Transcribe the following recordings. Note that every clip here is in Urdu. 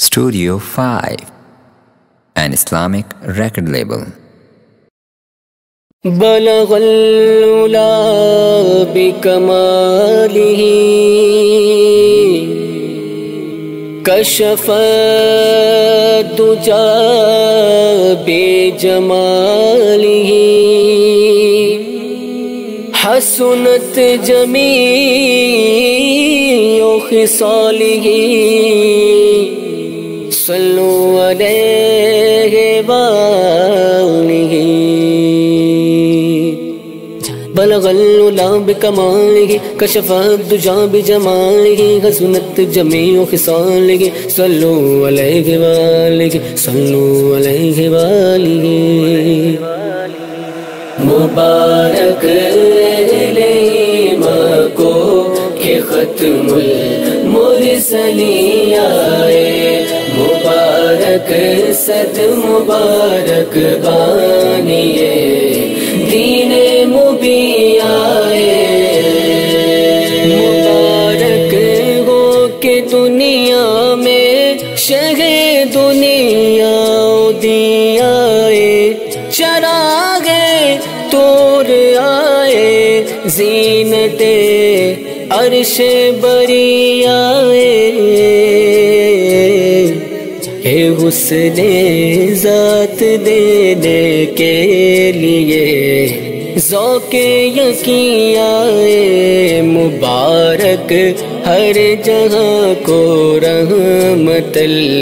Studio 5, an Islamic record label. بلغ العلا بکمالہ کشف الدجا بجمالہ حسنت جمیع خصالہ صلو علیہ وآلہ بلغ العلا بکمالہ کشف الدجا بجمالہ حسنت جمیع خصالہ صلو علیہ وآلہ صلو علیہ وآلہ مبارک اہل ایمان کو کہ ختم المرسلین آئے مبارک صد مبارک بانیے دین مبین آئے مبارک ہو کہ دنیا میں شہ دنیا دیا چراغ تور آئے زینت عرش بری آئے اے حسن ذات دینے کے لیے ذوق یقین آئے مبارک ہر جہاں کو رحمت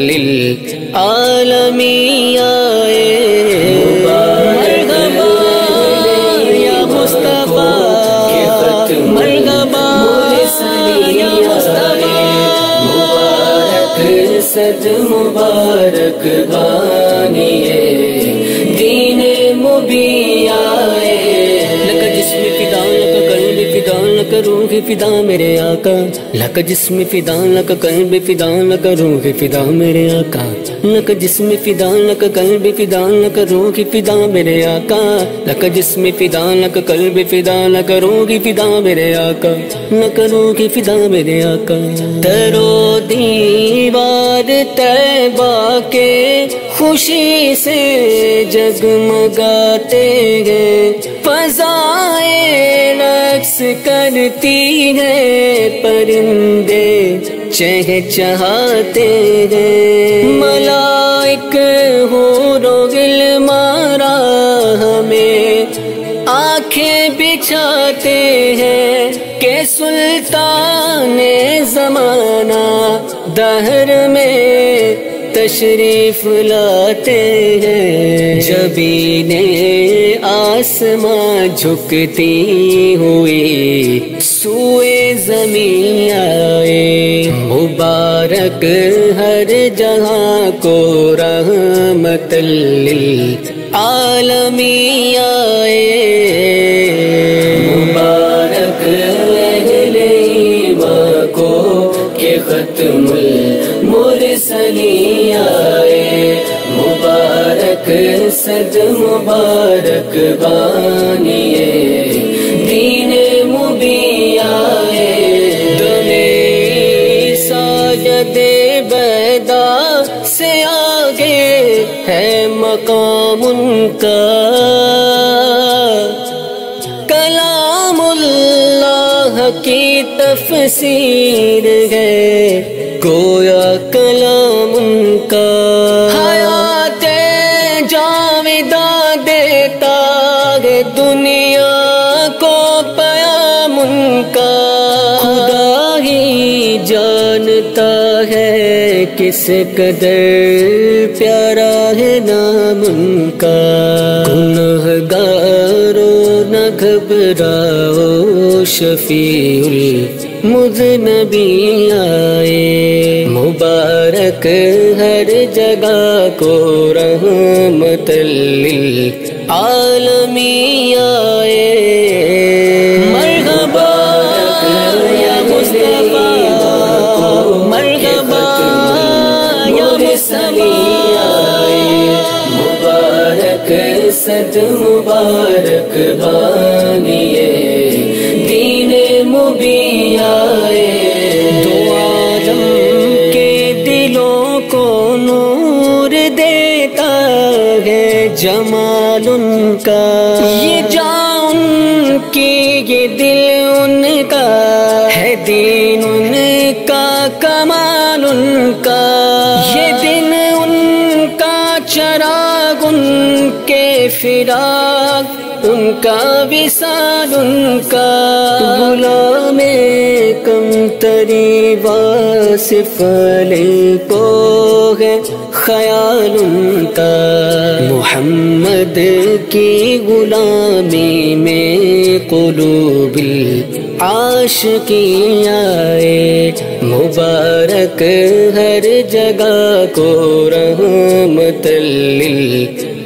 للعالمین آئے مرحبا یا مصطفیٰ مرحبا یا مصطفیٰ مبارک صد مبارک بانیے دین مبین آئے لک جسم فدا لک قلب فدا لک روح فدا میرے آقا لک جسم فدا لک قلب فدا لک روح فدا میرے آقا لک جسم فدا لک قلب فدا لک روح فدا میرے آقا لک جسم فدا لک قلب فدا لک روح فدا میرے آقا لک روح فدا میرے آقا درو دیوار طیبہ کے خوشی سے جگمگاتے ہیں فضائیں رقص کرتی ہیں پرندے چہچہاتے ہیں ملائک حور و غلمان ہمیں آنکھیں بچھاتے ہیں کہ سلطان زمانہ دہر میں تشریف لاتے ہیں جبین آسماں جھکتی ہوئی سوئے زمین آئے مبارک ہر جہاں کو رحمت للعالمین آئے مبارک اہل ایمان کو کہ ختم المرسلین آئے مبارک صد مبارک بانیے دین مبین آئے دم ساجد بیدا سے آگے ہے مقام ان کا کلام اللہ کی تفسیر ہے گویا کلام ان کا حیات جاویدہ دیتا ہے دنیا کو پیام ان کا خدا ہی جانتا ہے کس قدر پیارا ہے نام ان کا گنہگاروں نہ گھبراؤ شفیع المذنبین آئے مبارک ہر جگہ کو رحمت للعالمین آئے مرحبا یا مصطفیٰ مرحبا یا مصطفیٰ مبارک صد مبارک بانیے دین مبین آئے دو عالم کے دلوں کو جمال ان کا، یہ جاں ان کی یہ دل ان کا ہے، دین ان کا کمال ان کا، یہ دن ان کا چراغ ان کے فراق ان کا وصال ان کا، غلام کم تری واصف علی کو ہے خیال ان کا، محمد کی غلامی میں قلوب عاشقی آئے، مبارک ہر جگہ کو رحمت للعالمین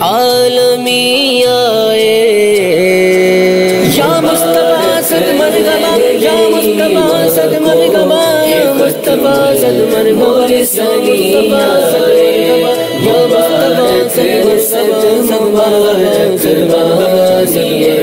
آئے، یا مصطفیٰ صد مرحبا، یا مصطفیٰ صد مرحبا، یا مصطفیٰ صد مرحبا، یا مصطفیٰ صد مرحبا، یا مصطفیٰ صد مرحبا،